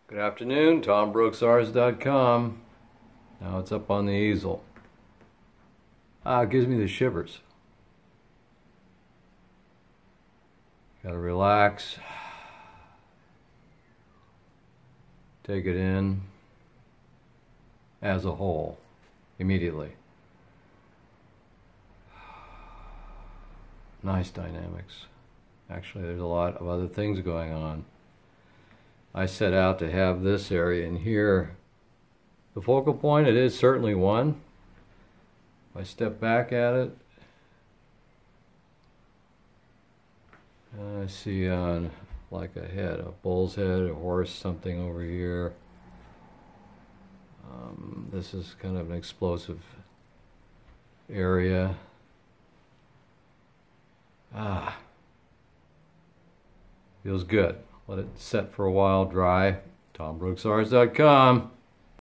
Good afternoon, TomBrooksArs.com. Now it's up on the easel. It gives me the shivers. Gotta relax. Take it in as a whole immediately. Nice dynamics. Actually, there's a lot of other things going on. I set out to have this area in here the focal point. It is certainly one. If I step back at it, I see like a head, a bull's head, a horse, something over here. This is kind of an explosive area. Feels good. Let it set for a while, dry. TomBrooksArs.com.